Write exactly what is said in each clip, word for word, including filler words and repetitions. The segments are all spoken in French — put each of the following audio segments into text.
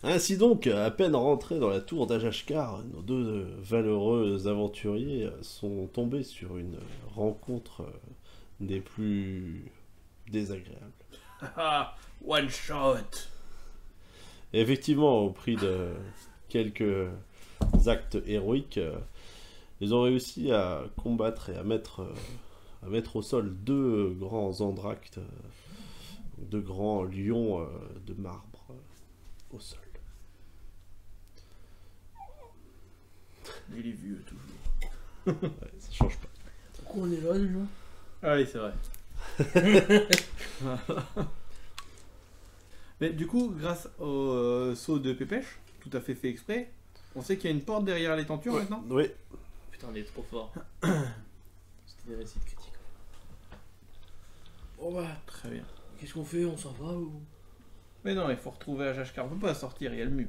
Ainsi donc, à peine rentrés dans la tour d'Ajashkar, nos deux valeureux aventuriers sont tombés sur une rencontre des plus désagréables. Ah, one shot. Et effectivement, au prix de quelques actes héroïques, ils ont réussi à combattre et à mettre, à mettre au sol deux grands andractes, deux grands lions de marbre au sol. Il est vieux toujours. Ouais, ça change pas. Pourquoi on est là déjà? Ah oui, c'est vrai. Mais du coup, grâce au euh, saut de Pépèche, tout à fait fait exprès, on sait qu'il y a une porte derrière les tentures Ouais. maintenant. Oui. Putain, on est trop fort. C'était des récits de critiques. Bon bah, Très bien. qu'est-ce qu'on fait? On s'en va ou... Mais non, il faut retrouver Ajashkar. On peut pas sortir, il y a le mur.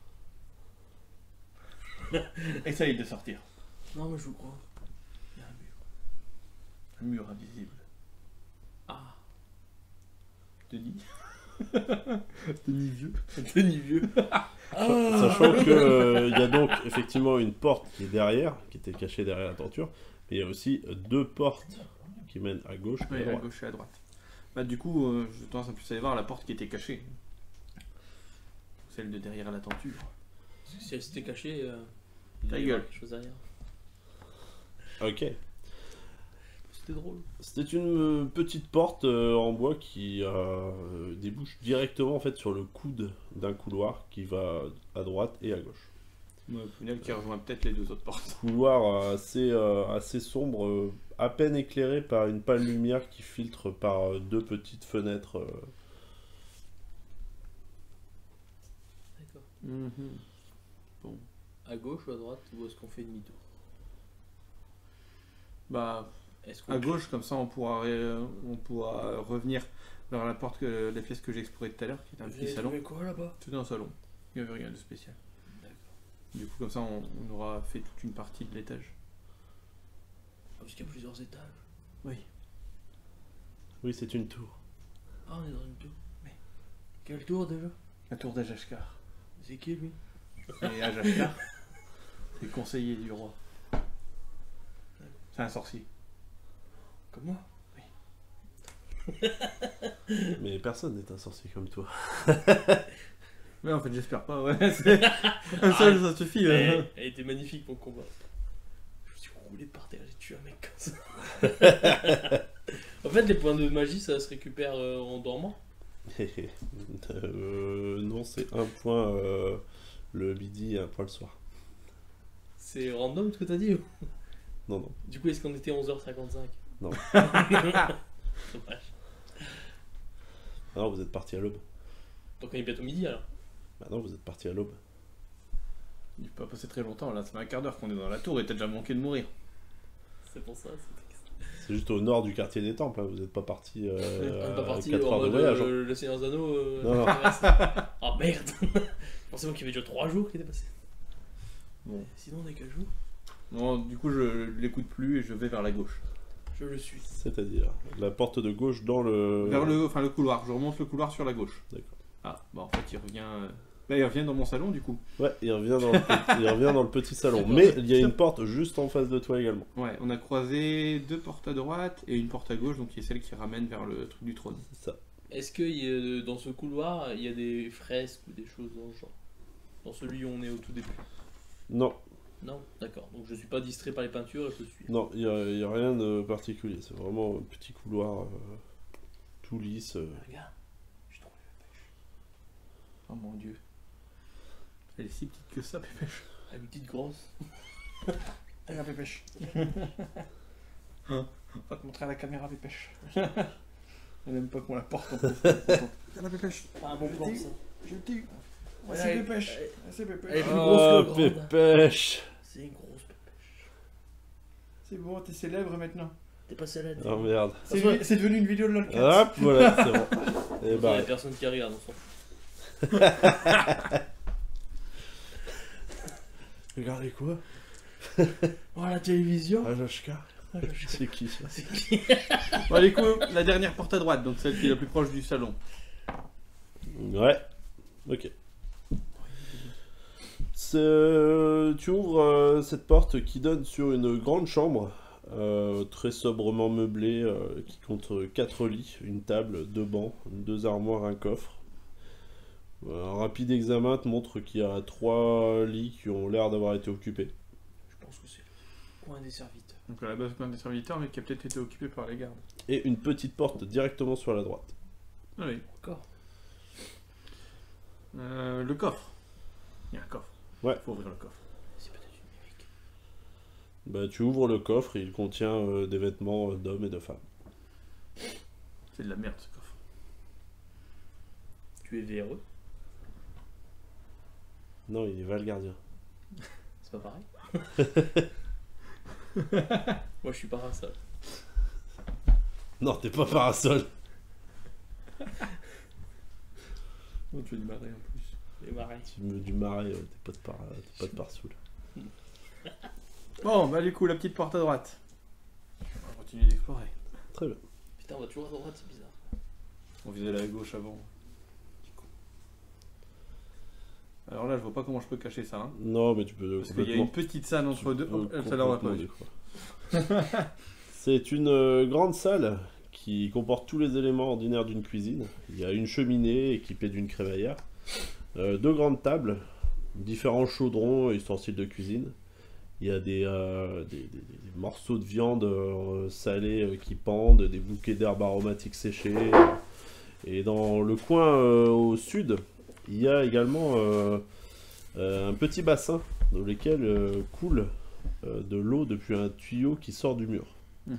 Essaye de sortir. Non mais je vous crois. Il y a un mur. Un mur invisible. Ah. Denis. Denis vieux. Denis vieux. Ah. Sachant qu'il euh, y a donc effectivement une porte qui est derrière, qui était cachée derrière la tenture, mais il y a aussi deux portes qui mènent à gauche et Oui, à à droite. gauche et à droite. Bah du coup, euh, je tendance à plus aller voir la porte qui était cachée. Celle de derrière la tenture. Parce que si elle s'était cachée, euh, Ta il y avait gueule. quelque chose derrière. Ok. C'était drôle. C'était une euh, petite porte euh, en bois qui euh, débouche directement en fait sur le coude d'un couloir qui va à droite et à gauche. Ouais, au final, qui rejoint peut-être les deux autres portes. Couloir assez, euh, assez sombre, euh, à peine éclairé par une pâle lumière qui filtre par euh, deux petites fenêtres. euh. D'accord. Bon. À gauche ou à droite, ou est-ce qu'on fait demi-tour? Bah, Est-ce qu'on à gauche, comme ça, on pourra, ré- on pourra revenir vers la porte, que, la pièce que j'ai explorée tout à l'heure, qui est un Vous petit avez salon. trouvé quoi là-bas? C'était un salon. Il n'y avait rien de spécial. D'accord. Du coup, comme ça, on, on aura fait toute une partie de l'étage. Ah, parce qu'il y a plusieurs étages. Oui. Oui, c'est une tour. Ah, on est dans une tour. Mais quelle tour déjà? La tour d'Ajashkar. C'est qui lui? Et Ajashkar, c'est le conseiller du roi. C'est un sorcier. Comme moi? Mais personne n'est un sorcier comme toi. Mais en fait, j'espère pas, ouais. c'est- Un seul, ça suffit. Elle, Là. elle était magnifique mon combat. Je me suis roulé par terre, j'ai tué un mec comme ça. En fait, les points de magie, ça se récupère euh, en dormant. euh, non, c'est un point euh, le midi et un point le soir. C'est random ce que t'as dit ou... Non, non. Du coup, est-ce qu'on était onze heures cinquante-cinq? Non. Dommage. Non, vous êtes parti à l'aube. Donc on est bientôt midi alors. Bah non, vous êtes parti à l'aube. Il peut pas passer très longtemps, là. Ça fait un quart d'heure qu'on est dans la tour et t'as déjà manqué de mourir. C'est pour ça. C'est C'est juste au nord du quartier des temples, hein. Vous n'êtes pas parti on euh, est pas parti quatre en heures de mode voyage. hein. euh, le Seigneur des Anneaux. Euh, Non, non. Oh merde. Forcément qu'il y avait déjà trois jours qui étaient passés. Bon. Sinon on est quel jour? Non, du coup, je l'écoute plus et je vais vers la gauche. Je le suis. C'est-à-dire la porte de gauche dans le... Vers le, enfin, le couloir. Je remonte le couloir sur la gauche. D'accord. Ah, bah en fait, il revient. euh, Bah, il revient dans mon salon, du coup. Ouais, il revient dans le, petit- il revient dans le petit salon. D'accord. Mais il y a une porte juste en face de toi également. Ouais, on a croisé deux portes à droite et une porte à gauche, donc qui est celle qui ramène vers le truc du trône. C'est ça. Est-ce que dans ce couloir, il y a des fresques ou des choses dans le genre? Dans celui où on est au tout début? Non, Non? D'accord. Donc je suis pas distrait par les peintures et je suis. non, il n'y a, il y a rien de particulier. C'est vraiment un petit couloir euh, tout lisse. euh. Regarde, j'ai trouvé la pêche. Oh mon dieu. Elle est si petite que ça, Pépèche. Elle est une petite grosse. Elle a Pépèche. On va te montrer à la caméra, Pépèche. Elle aime pas qu'on la porte en plus. Elle a Pépèche. Pas un bon plan ça. Je te dis. Ouais, c'est elle- Pépèche. elle- C'est Elle est Pépèche. plus grosse Ah, que grande. Pépèche. C'est une grosse pépèche. C'est bon, t'es célèbre maintenant. T'es pas celle-là. Oh merde. C'est devenu- c'est devenu une vidéo de LOLcats. Hop, voilà, c'est bon. Et Il y a bah, personne qui regarde, on s'en fout. regardez quoi? Oh la télévision. Ajashkar. Ah, je- C'est qui ça? C'est qui? Bon, allez, coup, la dernière porte à droite, donc celle qui est la plus proche du salon. Ouais. Ok. Il C'est- Tu ouvres euh, cette porte qui donne sur une grande chambre, euh, très sobrement meublée, euh, qui compte quatre lits, une table, deux bancs, deux armoires, un coffre. Un rapide examen te montre qu'il y a trois lits qui ont l'air d'avoir été occupés. Je pense que c'est le coin des serviteurs. Donc à la base, plein des serviteurs, mais qui a peut-être été occupé par les gardes. Et une petite porte directement sur la droite. Ah oui. Encore. Euh, le coffre. Il y a un coffre. Ouais. Faut ouvrir le coffre. C'est peut-être une mimique. Bah, tu ouvres le coffre et il contient euh, des vêtements euh, d'hommes et de femmes. C'est de la merde ce coffre. Tu es véreux. Non, il est Valgardien. C'est pas pareil. Moi je suis parasol. Non, t'es pas parasol. Oh, tu as du marais en plus. Et pareil. Tu me du marais, euh, t'es pas de, par... t'es pas de parsoul. Bon, bah du coup, la petite porte à droite. On va continuer d'explorer. Très bien. Putain, on va toujours à droite, c'est bizarre. On visait la gauche avant. Alors là, je vois pas comment je peux cacher ça. Hein. Non, mais tu peux Parce qu'il y a une petite salle entre deux. Oh, Euh, ça là, on va pas complètement vu. des fois. C'est une euh, grande salle qui comporte tous les éléments ordinaires d'une cuisine. Il y a une cheminée équipée d'une crémaillère, euh, deux grandes tables, différents chaudrons et ustensiles de cuisine. Il y a des, euh, des, des- des morceaux de viande euh, salée euh, qui pendent, des bouquets d'herbes aromatiques séchées. euh, et dans le coin euh, au sud, il y a également euh, euh, un petit bassin dans lequel euh, coule euh, de l'eau depuis un tuyau qui sort du mur. Mhm.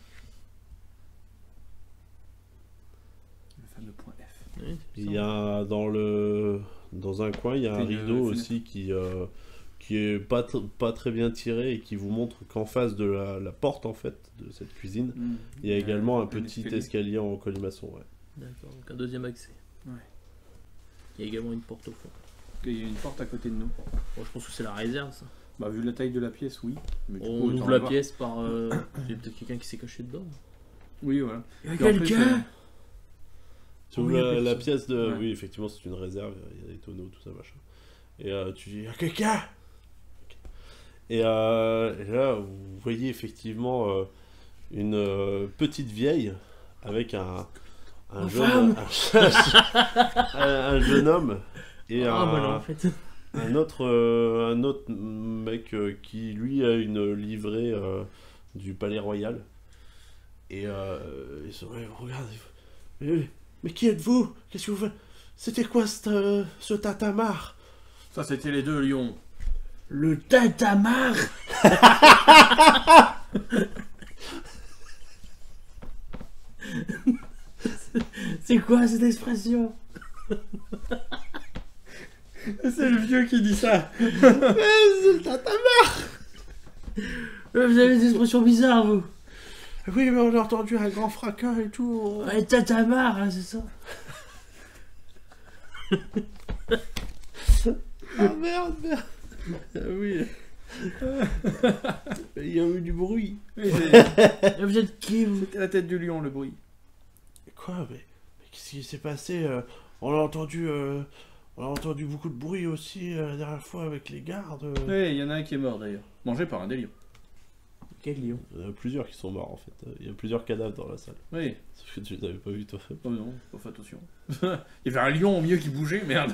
Le fameux point F. Oui, Il y a dans le dans un coin, il y a un Une, euh, rideau fenêtre. aussi qui euh, qui est pas tr- pas très bien tiré et qui vous montre qu'en face de la, la porte en fait de cette cuisine, Mhm. il y a également un un petit escalier. escalier en colimaçon. Ouais. D'accord, donc un deuxième accès. Ouais. Il y a également une porte au fond. Il y a une porte à côté de nous. Bon, je pense que c'est la réserve ça. Bah, vu la taille de la pièce, oui. Mais du coup, On autant ouvre la voir. pièce par. euh, Il y a peut-être quelqu'un qui s'est caché dedans. Oui, voilà. Il y a Puis en plus, euh, Tu Oh, ouvres il y a la, la personne. pièce de Ouais. oui effectivement c'est une réserve, il y a des tonneaux tout ça machin. Et euh, tu dis il y a quelqu'un. Et, euh, et là vous voyez effectivement euh, une euh, petite vieille avec un un Une jeune un, un jeune homme et Ah, un, bah non, en fait. un autre euh, un autre mec euh, qui lui a une livrée euh, du Palais Royal et euh, ils sont ouais, regarde mais, mais qui êtes-vous? Qu'est-ce que vous faites? C'était quoi ce, euh, ce tatamar? Ça, c'était les deux lions. Le tatamar. C'est quoi cette expression? C'est le vieux qui dit ça. C'est le tatamar. Euh, Vous avez des expressions bizarres, vous. Oui mais on a entendu un grand fracas et tout. Ouais, tatamar, hein, c'est ça. Ah merde merde. Ah oui. Il y a eu du bruit. Oui, c'est- Et vous êtes qui, vous? C'était la tête du lion, le bruit. Quoi mais, mais qu'est-ce qui s'est passé? euh, On a entendu euh, on a entendu beaucoup de bruit aussi euh, la dernière fois avec les gardes. euh. Oui, il y en a un qui est mort d'ailleurs. Mangé par un des lions. Quel lion? Il y en a plusieurs qui sont morts en fait. Il y a plusieurs cadavres dans la salle. Oui. Sauf que tu les avais pas vus toi. Oh non, pas fait attention. Il y avait un lion au milieu qui bougeait, merde.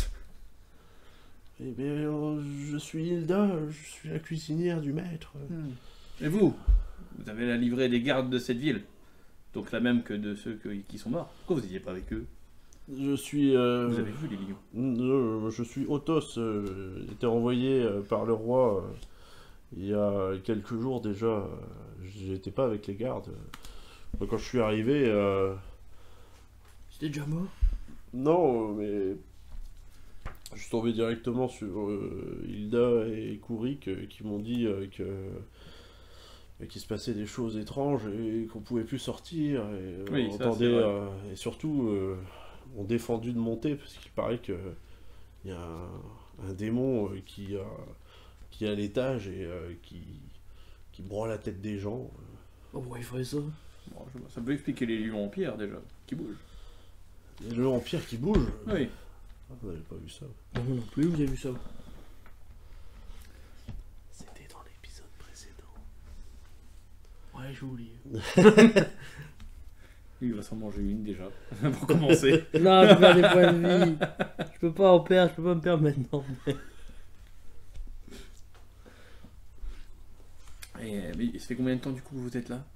Eh bien, euh, je suis Hilda, je suis la cuisinière du maître. Et vous? Vous avez la livrée des gardes de cette ville. Donc la même que de ceux que- qui sont morts. Pourquoi vous n'étiez pas avec eux? Je suis. euh, Vous avez vu les lions? je, je suis Othos, euh, j'ai été envoyé euh, par le roi euh, il y a quelques jours déjà. euh, J'étais pas avec les gardes. Euh, Quand je suis arrivé. euh, C'était déjà mort? Non, mais. Je suis tombé directement sur euh, Hilda et Kourik euh, qui m'ont dit euh, que. euh, qu'il se passait des choses étranges et qu'on pouvait plus sortir. Et, euh, Oui, on ça, entendait, c'est vrai. euh, et surtout, euh, on défendu de monter parce qu'il paraît que il y a un, un démon euh, qui, a, qui est à l'étage et euh, qui, qui broie la tête des gens. Oh, pourquoi il ferait ça? Bon, je vois, ça peut expliquer les lions en pierre déjà, qui bougent. Et le vampire qui bouge. Oui. Ah, vous n'avez pas vu ça. Non, moi non plus, vous avez vu ça? j'ai oublié. Il va s'en manger une déjà, pour commencer. Non, je peux faire des points de vie. Je peux pas en perdre, je peux pas me perdre maintenant. Et, mais ça fait combien de temps du coup que vous êtes là?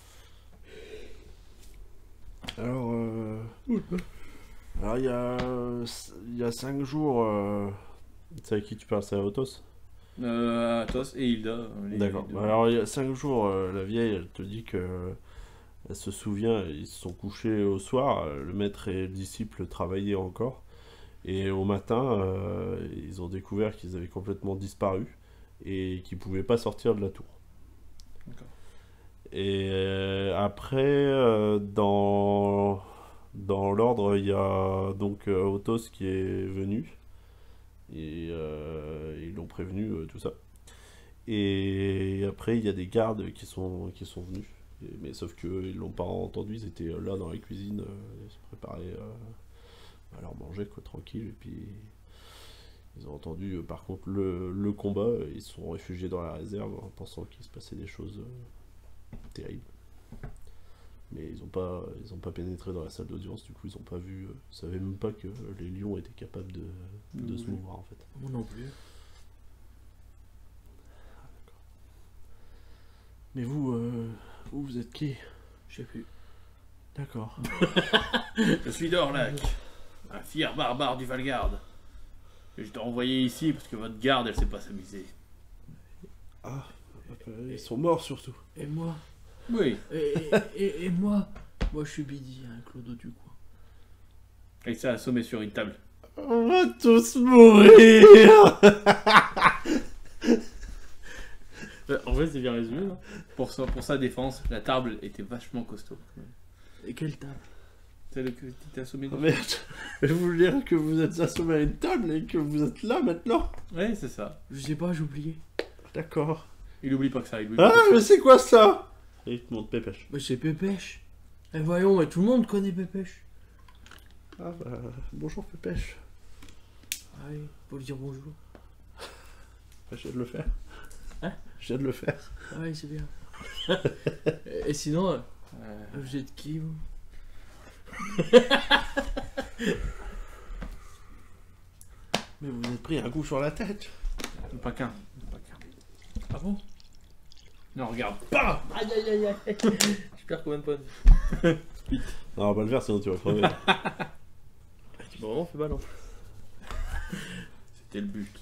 Alors, euh... alors il y a, il y a cinq jours. Euh... C'est avec qui tu parles? C'est à Otos? Euh, Athos et Hilda. les- D'accord. les deux. Alors il y a cinq jours, euh, la vieille, elle te dit que elle se souvient, ils se sont couchés au soir, euh, le maître et le disciple travaillaient encore, et au matin, euh, ils ont découvert qu'ils avaient complètement disparu et qu'ils pouvaient pas sortir de la tour. D'accord. Et euh, après, euh, dans dans l'ordre, il y a donc euh, Otos qui est venu et euh, ils l'ont prévenu, euh, tout ça. Et après, il y a des gardes qui sont, qui sont venus. Et- mais sauf qu'ils l'ont pas entendu, ils étaient là dans la cuisine, euh, ils se préparaient euh, à leur manger, quoi, tranquille. Et puis, ils ont entendu, euh, par contre, le, le combat. Et ils se sont réfugiés dans la réserve en pensant qu'il se passait des choses euh, terribles. Mais ils n'ont pas, ils ont pas pénétré dans la salle d'audience, du coup, ils n'ont pas vu. Euh, ils savaient même pas que les lions étaient capables de, de se Oui. mouvoir, en fait. Moi non plus. Mais vous, euh, vous, vous êtes qui? Je sais plus. D'accord. Je suis d'Orlac, un fier barbare du Valgarde. Et je t'ai envoyé ici parce que votre garde, elle sait pas s'amuser. Ah, ils sont morts surtout. Et moi Oui. et, et, et moi Moi je suis Bidi, un clodo du coin. Et ça assommé sur une table. On va tous mourir. En vrai, c'est bien résumé. Hein. Pour, sa, pour sa défense, la table était vachement costaud. Et quelle table? Celle que tu t'es assommé Oh, dessus. merde. Je vous dire que vous êtes assommé à une table et que vous êtes là maintenant. Ouais, c'est ça. Je sais pas, j'ai oublié. D'accord. Il oublie pas que ça. Il oublie Ah, pas que mais ça. c'est quoi ça? Et il te montre Pépèche. Mais c'est Pépèche. Et voyons, mais tout le monde connaît Pépèche. Ah bah, bonjour Pépèche. Allez, faut lui dire bonjour. Je viens de le faire. Hein? Je viens de le faire. Ah oui, c'est bien. et, et sinon, euh, Euh, vous êtes qui vous? Mais vous êtes pris un coup sur la tête. pas qu'un. Pas qu'un. Ah bon? Non, regarde. Pas. Aïe aïe aïe aïe. Je perds combien de points? Non, on va pas le faire sinon tu vas crever. Tu m'as vraiment fait mal, hein. C'était le but.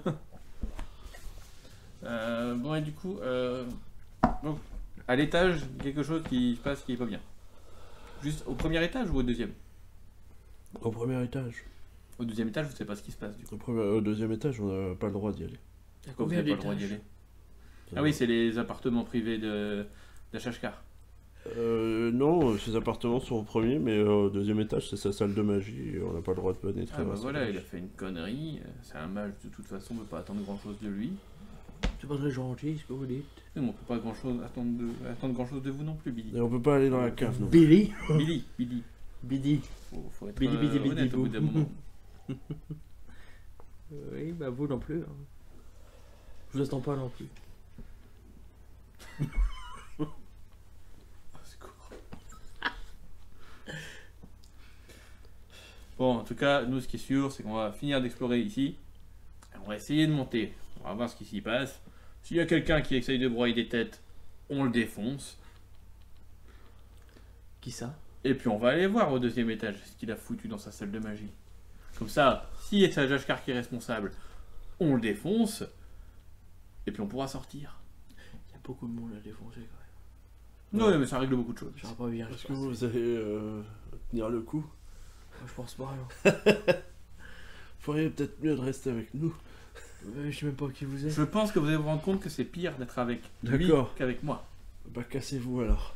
Euh, bon, et du coup, euh, donc, à l'étage, quelque chose qui se passe qui est pas bien. Juste au premier étage ou au deuxième? Au premier étage. Au deuxième étage, je sais pas ce qui se passe du coup. Au, premier- au deuxième étage, on n'a pas le droit d'y aller. Pourquoi vous Combien n'avez pas le droit d'y d'étages? aller? Ah oui, c'est les appartements privés de d'Achashkar. Euh, non, ses appartements sont au premier, mais euh, au deuxième étage, c'est sa salle de magie et on n'a pas le droit de pénétrer. Ah dans bah la voilà, salle de il a magie. fait une connerie. euh, C'est un mage de toute façon, on peut pas attendre grand chose de lui. C'est pas très gentil ce que vous dites. Mais on peut pas grand chose attendre de attendre grand chose de vous non plus, Billy. Et on peut pas aller dans la cave, non. Billy. Billy, Billy. Bidi. Faut, faut être Billy, euh, Billy, Billy, honnête au bout bou. d'un moment. Oui, bah vous non plus. Hein. Je vous attends pas non plus. Ah, c'est court. Bon, en tout cas, nous, ce qui est sûr, c'est qu'on va finir d'explorer ici. Et on va essayer de monter. On va voir ce qui s'y passe. S'il y a quelqu'un qui essaye de broyer des têtes, on le défonce. Qui ça? Et puis on va aller voir au deuxième étage ce qu'il a foutu dans sa salle de magie. Comme ça, si c'est Ajashkar qui est responsable, on le défonce. Et puis on pourra sortir. Il y a beaucoup de monde à défoncer quand même. Non, mais ça règle beaucoup de choses. J'aurais pas bien. Est-ce que vous allez euh, tenir le coup? Moi, je pense pas. Alors. Feriez peut-être mieux de rester avec nous. Euh, je sais même pas qui vous êtes. Je pense que vous allez vous rendre compte que c'est pire d'être avec lui D'accord. qu'avec moi. Bah cassez-vous alors.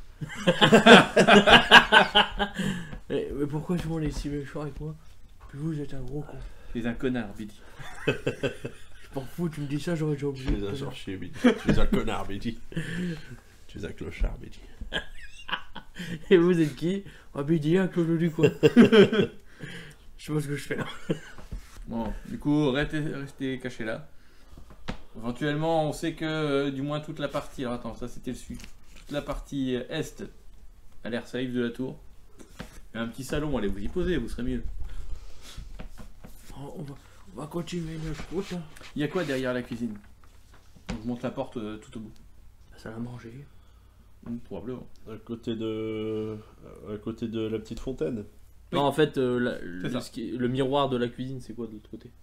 Mais, mais pourquoi tout le monde est si méchant avec moi? Puis vous, vous êtes un gros con. Tu es un connard, Billy. Je m'en fous, tu me dis ça, j'aurais déjà Tu oublié. es un chercher, Billy. Tu es un connard, Billy. Tu es un clochard, Billy. Et vous êtes qui? Ah, Bidi, un clodo du coin. Je sais pas ce que je fais là. Bon, du coup, restez, restez cachés là. Éventuellement, on sait que euh, du moins toute la partie. Alors attends, ça c'était le sud. toute la partie est a l'air safe de la tour. Il y a un petit salon, allez vous y poser, vous serez mieux. Oh, on, va, on va continuer notre route. Hein. Il y a quoi derrière la cuisine? On vous montre la porte euh, tout au bout. La salle à manger. Hum, probablement. À côté de, à côté de la petite fontaine. Oui. Non, en fait, euh, la- C'est le, ça. ce qui- le miroir de la cuisine, c'est quoi de l'autre côté?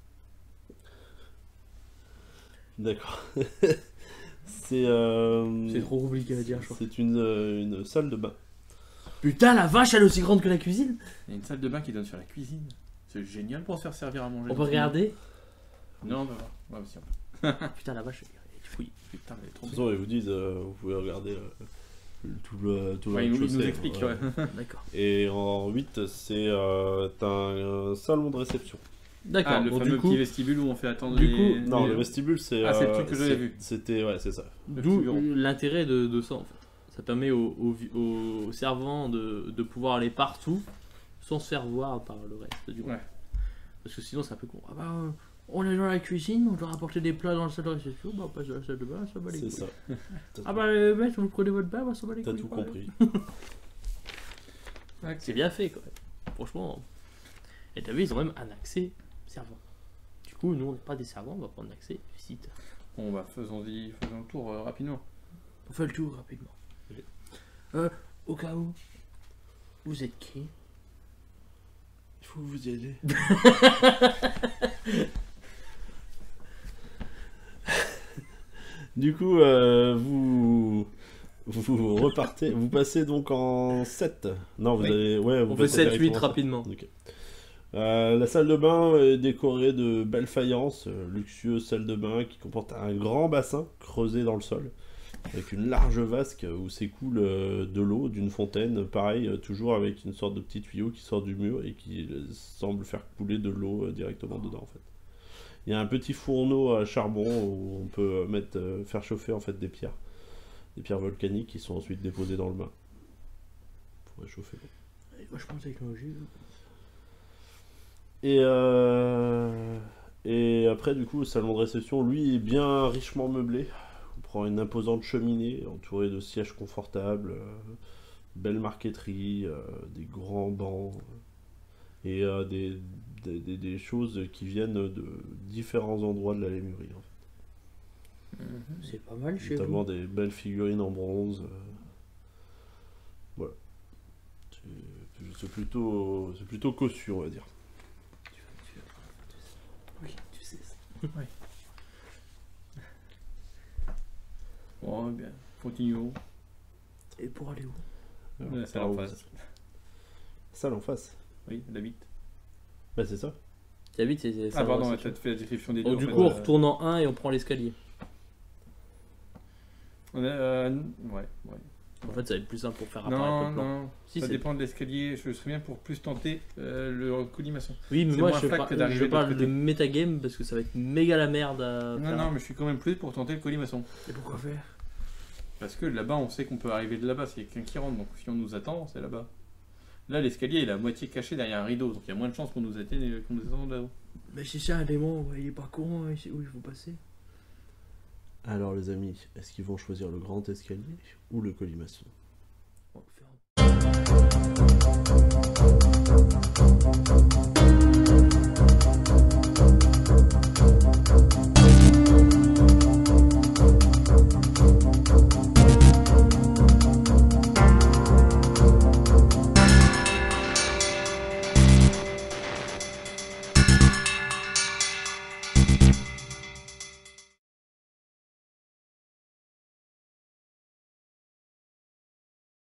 D'accord. c'est euh, C'est trop compliqué à dire, je crois. c'est une, euh, une salle de bain. Putain, la vache, elle est aussi grande que la cuisine. Il y a une salle de bain qui donne sur la cuisine. C'est génial pour se faire servir à manger. On peut regarder. Non, on va voir. Ouais, aussi, on peut. Putain, la vache, elle est fouille. Putain, elle est De trop toute bien. façon, ils vous disent, euh, vous pouvez regarder euh, tout le tout le Ouais, il nous, il nous rez-de-chaussée, explique, ouais. ouais. D'accord. Et en huit, c'est euh, t'as un, un salon de réception. D'accord, Ah, le bon, fameux du coup, petit vestibule où on fait attendre du les... coup, Non, les- le vestibule, c'est. Ah, c'est le euh, truc que j'avais c'est- vu. C'était, ouais, c'est ça. le d'où petit bureau. l'intérêt de, de ça en fait. Ça permet aux, aux, vi- aux servants de, de pouvoir aller partout sans se faire voir par le reste du groupe. Ouais. Parce que sinon c'est un peu con. Ah bah, euh, on est dans la cuisine, on doit rapporter des plats dans la salle de réception, bah on passe dans la salle de bain, ça va les C'est couilles. ça. T'as Ah bah les mecs, vous prenez votre bain, bah ça va les T'as couilles. tout quoi. compris. Ok. C'est bien fait quand même. Franchement. Et t'as vu, ils ont même un accès servant. Du coup, nous on n'est pas des servants, on va prendre l'accès visite. Bon, bah, faisons-y, faisons le tour euh, rapidement. On fait le tour rapidement. Ok. Euh, au cas où, vous êtes qui? Il faut vous y aller. Du coup, euh, vous, vous repartez, vous passez donc en sept. Non, vous Oui. allez, ouais, vous On fait passez sept huit directement en sept. rapidement. Ok. Euh, la salle de bain est décorée de belles faïences, euh, luxueuse salle de bain qui comporte un grand bassin creusé dans le sol, avec une large vasque où s'écoule euh, de l'eau d'une fontaine, pareil, euh, toujours avec une sorte de petit tuyau qui sort du mur et qui euh, semble faire couler de l'eau euh, directement dedans en fait. Il y a un petit fourneau à charbon où on peut mettre, euh, faire chauffer en fait des pierres, des pierres volcaniques qui sont ensuite déposées dans le bain pour réchauffer l'eau. Il est vachement technologique. Et, euh, et après, du coup, le salon de réception, lui, est bien richement meublé. On prend une imposante cheminée entourée de sièges confortables, euh, belle marqueterie, euh, des grands bancs euh, et euh, des, des, des- des choses qui viennent de différents endroits de la Lémurie. En fait. C'est pas mal chez Notamment vous. des belles figurines en bronze. euh, voilà. C'est- C'est plutôt, c'est plutôt cossu, on va dire. Oui, tu sais ça. Bon, bien. Continuons. Et pour aller où? Alors, La salle par en où face. ça- Salle en face. Oui, la bite. Bah, c'est ça. T'habites, c'est c'est- Ah, ça, pardon, ouais, tu c'est as fait la description des sûr. deux. Donc, en du fait. coup, on Euh, retourne en un et on prend l'escalier. on a, euh, ouais, ouais. En fait, ça va être plus simple pour faire apparaître Non, le plan. non. Si, ça c'est- dépend de l'escalier. Je me souviens pour plus tenter euh, le colimaçon. Oui, mais c'est moi moins je, flac par- que d'arriver je de parle l'autre de côté. metagame parce que ça va être méga la merde à Non, faire. non, mais je suis quand même plus pour tenter le colimaçon. Et pourquoi faire? Parce que là-bas, on sait qu'on peut arriver de là-bas s'il y a quelqu'un qui rentre. Donc si on nous attend, c'est là-bas. Là, l'escalier il est à moitié caché derrière un rideau. Donc il y a moins de chances qu'on nous atteigne qu'on nous attende là-haut. Mais si c'est un démon, il est pas con, il sait où il faut passer. Alors les amis, est-ce qu'ils vont choisir le grand escalier ou le colimaçon? On va faire un-